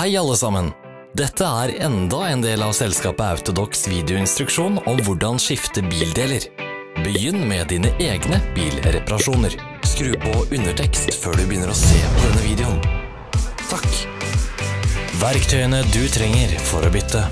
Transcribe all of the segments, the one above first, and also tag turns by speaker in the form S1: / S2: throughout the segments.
S1: Hei alle sammen! Dette er enda en del av selskapet Autodox videoinstruksjon om hvordan skifte bildeler. Begynn med dine egne bilreparasjoner. Skru på undertekst før du begynner å se på denne videoen. Takk! Verktøyene du trenger for å bytte.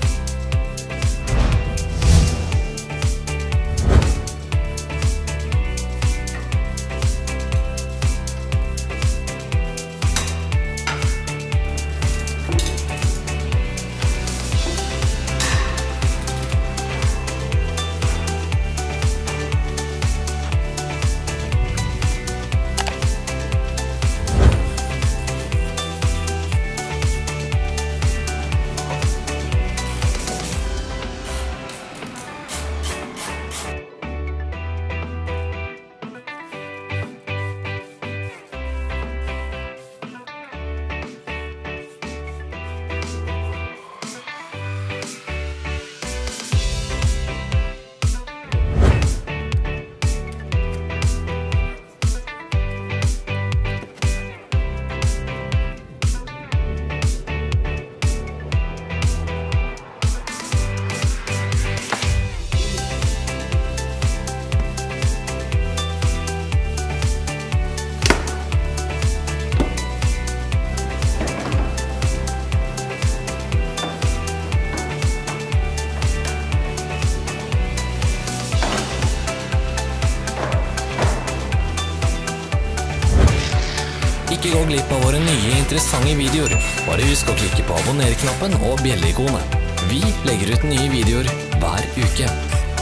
S1: Ikke gå glipp av våre nye interessante videoer. Bare husk å klikke på abonner-knappen og bjelle-ikonet. Vi legger ut nye videoer hver uke.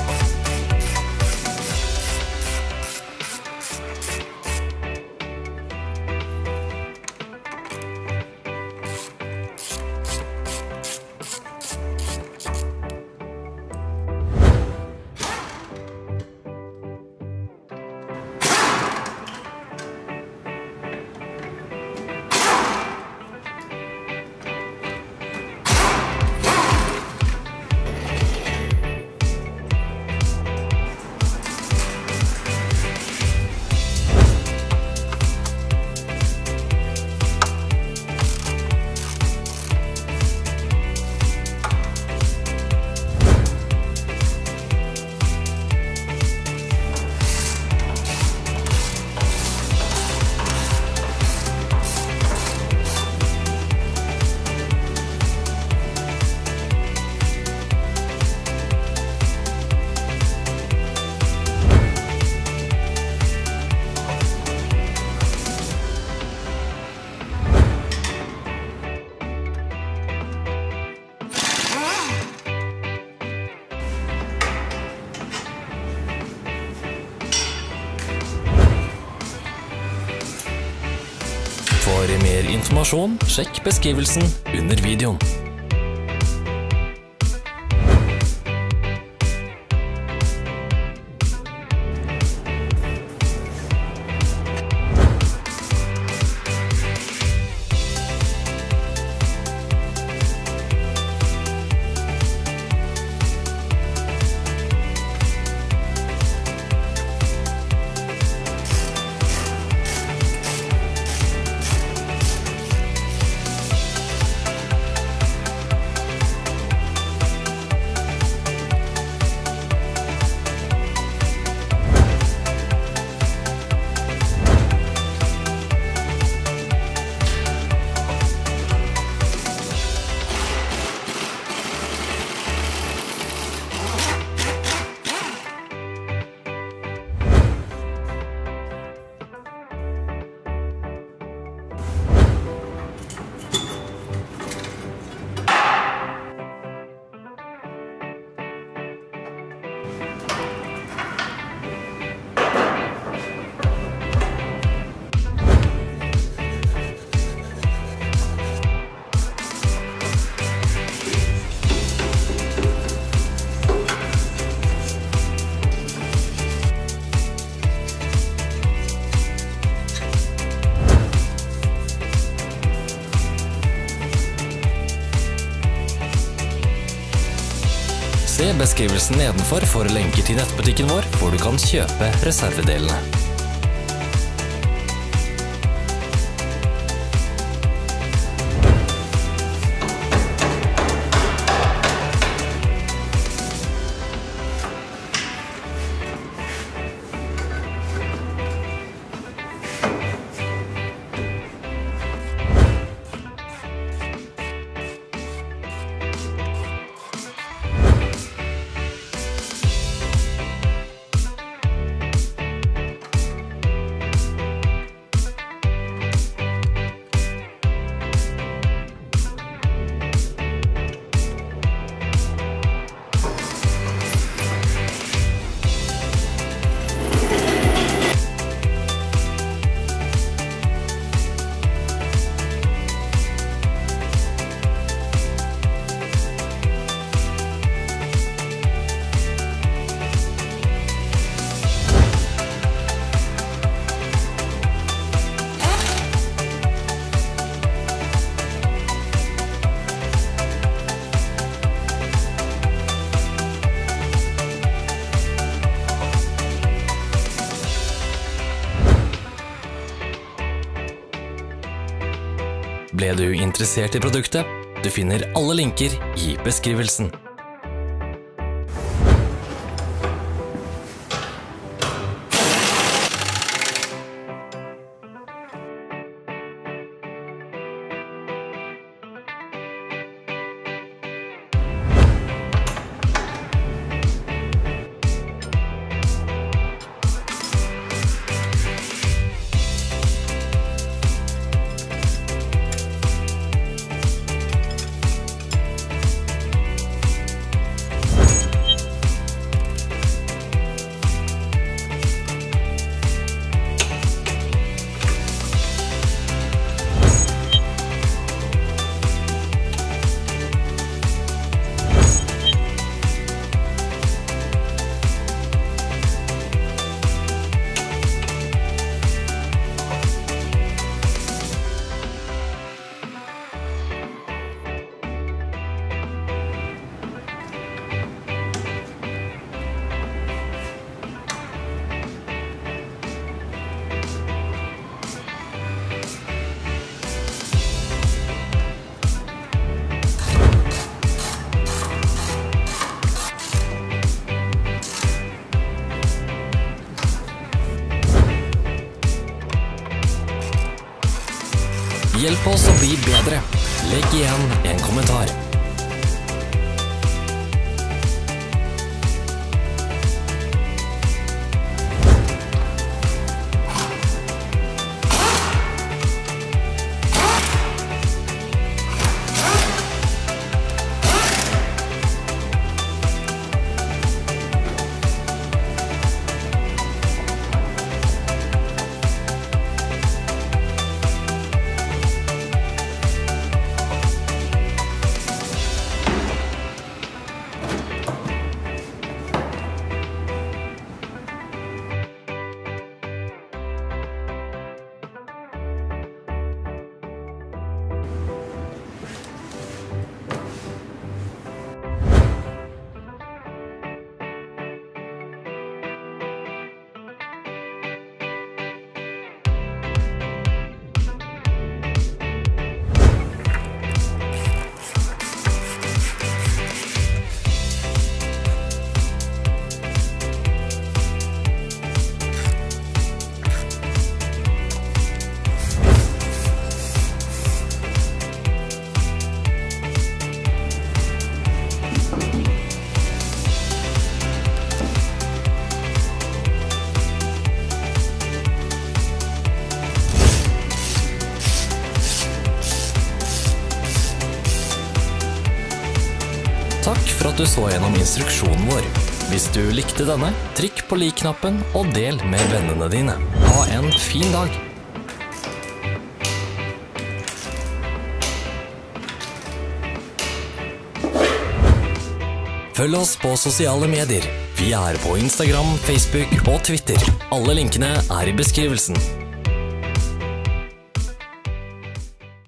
S1: For mer informasjon, sjekk beskrivelsen under videoen. Se beskrivelsen nedenfor for lenker til nettbutikken vår, hvor du kan kjøpe reservedelene. Ble du interessert i produktet? Du finner alle linker i beskrivelsen. Hjelp oss å bli bedre. Legg igjen en kommentar. Takk for at du så gjennom instruksjonen vår. Hvis du likte denne, trykk på lik-knappen og del med vennene dine. Ha en fin dag! Følg oss på sosiale medier. Vi er på Instagram, Facebook og Twitter. Alle linkene er i beskrivelsen.